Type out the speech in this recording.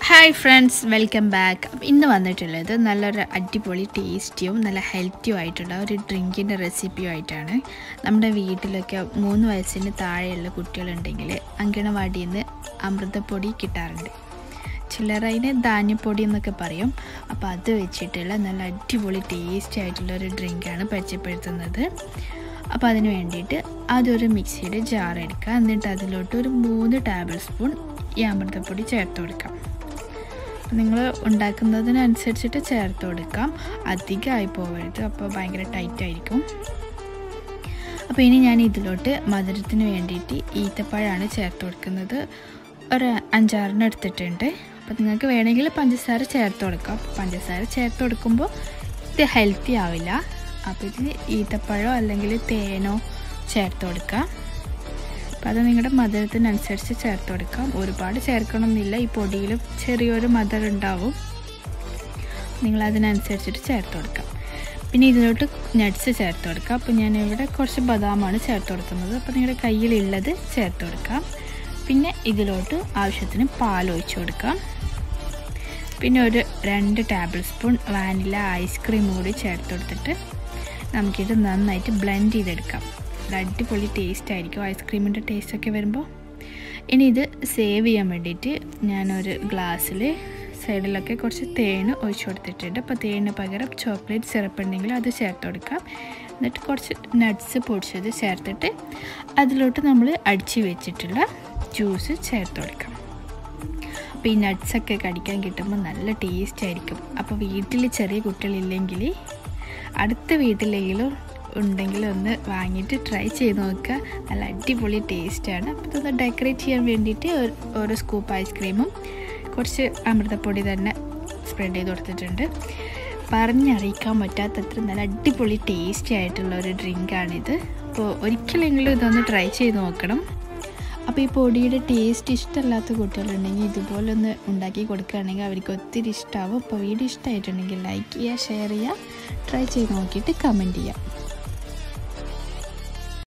Hi friends, welcome back. ഇന്ന് വന്നിട്ടുള്ളത് നല്ലൊരു അടിപൊളി ടേസ്റ്റിയും നല്ല ഹെൽത്തിയും ആയിട്ടുള്ള ഒരു ഡ്രിങ്കിൻ്റെ റെസിപ്പിയുമായിട്ടാണ്. നമ്മുടെ വീട്ടിലൊക്കെ 3 വയസ്സിന് താഴെയുള്ള കുട്ടികളുണ്ടെങ്കിൽ അങ്കണവാടിയിൽ നിന്ന് അമൃതപ്പൊടി കിട്ടാറുണ്ട്. ചിലർ അതിന് ധാന്യപ്പൊടി എന്നൊക്കെ പറയും. അപ്പോൾ അത് വെച്ചിട്ടുള്ള നല്ല അടിപൊളി ടേസ്റ്റി ആയിട്ടുള്ള ഒരു ഡ്രിങ്കാണ് പരിചയപ്പെടുത്തുന്നത്. അപ്പോൾ അതിന് വേണ്ടിയിട്ട് അതൊരു മിക്സിയുടെ ജാർ എടുക്കുക. എന്നിട്ട് അതിലോട്ട് ഒരു 3 ടേബിൾ സ്പൂൺ ഈ അമൃതപ്പൊടി ചേർത്ത് കൊടുക്കാം. നിങ്ങൾ ഉണ്ടാക്കുന്നതിനനുസരിച്ചിട്ട് ചേർത്ത് കൊടുക്കാം, അധികമായി പോകരുത്, അപ്പോൾ ഭയങ്കര ടൈറ്റായിരിക്കും. അപ്പോൾ ഇനി ഞാൻ ഇതിലോട്ട് മധുരത്തിന് വേണ്ടിയിട്ട് ഈത്തപ്പഴമാണ് ചേർത്ത് കൊടുക്കുന്നത്. ഒരു 5-6 എടുത്തിട്ടുണ്ട്. അപ്പോൾ നിങ്ങൾക്ക് വേണമെങ്കിൽ പഞ്ചസാര ചേർത്ത് കൊടുക്കാം. പഞ്ചസാര ചേർത്ത് കൊടുക്കുമ്പോൾ ഇത് ഹെൽത്തി ആവില്ല. അപ്പോൾ ഇതിന് ഈത്തപ്പഴമോ അല്ലെങ്കിൽ തേനോ ചേർത്ത് കൊടുക്കാം. അപ്പോൾ അത് നിങ്ങളുടെ മധുരത്തിനനുസരിച്ച് ചേർത്ത് കൊടുക്കാം. ഒരുപാട് ചേർക്കണമെന്നില്ല, ഈ പൊടിയിൽ ചെറിയൊരു മധുരം ഉണ്ടാവും, നിങ്ങളതിനനുസരിച്ചിട്ട് ചേർത്ത് കൊടുക്കാം. പിന്നെ ഇതിലോട്ട് നട്ട്സ് ചേർത്ത് കൊടുക്കാം. അപ്പോൾ ഞാനിവിടെ കുറച്ച് ബദാമാണ് ചേർത്ത് കൊടുക്കുന്നത്. അപ്പോൾ നിങ്ങളുടെ കയ്യിലുള്ളത് ചേർത്ത് കൊടുക്കാം. പിന്നെ ഇതിലോട്ട് ആവശ്യത്തിന് പാൽ ഒഴിച്ച് കൊടുക്കാം. പിന്നെ ഒരു 2 ടേബിൾ സ്പൂൺ വാനില ഐസ്ക്രീം കൂടി ചേർത്ത് കൊടുത്തിട്ട് നമുക്കിത് നന്നായിട്ട് ബ്ലെൻഡ് ചെയ്തെടുക്കാം. അടിപൊളി ടേസ്റ്റ് ആയിരിക്കും ഐസ്ക്രീമിൻ്റെ ടേസ്റ്റൊക്കെ വരുമ്പോൾ. ഇനി ഇത് സേവ് ചെയ്യാൻ വേണ്ടിയിട്ട് ഞാനൊരു ഗ്ലാസ്സിൽ സൈഡിലൊക്കെ കുറച്ച് തേൻ ഒഴിച്ചു കൊടുത്തിട്ടുണ്ട്. അപ്പോൾ തേനിന് പകരം ചോക്ലേറ്റ് സിറപ്പ് ഉണ്ടെങ്കിൽ അത് ചേർത്ത് കൊടുക്കാം. എന്നിട്ട് കുറച്ച് നട്ട്സ് പൊടിച്ചത് ചേർത്തിട്ട് അതിലോട്ട് നമ്മൾ അടിച്ച് വെച്ചിട്ടുള്ള ജ്യൂസ് ചേർത്ത് കൊടുക്കാം. അപ്പോൾ ഈ നട്ട്സൊക്കെ കടിക്കാൻ കിട്ടുമ്പോൾ നല്ല ടേസ്റ്റ് ആയിരിക്കും. അപ്പോൾ വീട്ടിൽ ചെറിയ കുട്ടികളില്ലെങ്കിൽ അടുത്ത വീട്ടിലെങ്കിലും ഉണ്ടെങ്കിൽ ഒന്ന് വാങ്ങിയിട്ട് ട്രൈ ചെയ്ത് നോക്കുക. നല്ല അടിപൊളി ടേസ്റ്റാണ്. അപ്പോൾ ഇതൊന്ന് ഡെക്കറേറ്റ് ചെയ്യാൻ വേണ്ടിയിട്ട് ഒരു സ്കൂപ്പ് ഐസ്ക്രീമും കുറച്ച് അമൃതപ്പൊടി തന്നെ സ്പ്രെഡ് ചെയ്ത് കൊടുത്തിട്ടുണ്ട്. പറഞ്ഞറിയിക്കാൻ പറ്റാത്തത്ര നല്ല അടിപൊളി ടേസ്റ്റി ആയിട്ടുള്ള ഒരു ഡ്രിങ്കാണിത്. അപ്പോൾ ഒരിക്കലെങ്കിലും ഇതൊന്ന് ട്രൈ ചെയ്ത് നോക്കണം. അപ്പോൾ ഈ പൊടിയുടെ ടേസ്റ്റ് ഇഷ്ടമല്ലാത്ത കുട്ടികളുണ്ടെങ്കിൽ ഇതുപോലെ ഒന്ന് ഉണ്ടാക്കി കൊടുക്കുകയാണെങ്കിൽ അവർക്ക് ഒത്തിരി ഇഷ്ടമാവും. അപ്പോൾ വീഡിയോ ഇഷ്ടമായിട്ടുണ്ടെങ്കിൽ ലൈക്ക് ചെയ്യുക, ഷെയർ ചെയ്യുക, ട്രൈ ചെയ്ത് നോക്കിയിട്ട് കമൻറ്റ് ചെയ്യുക.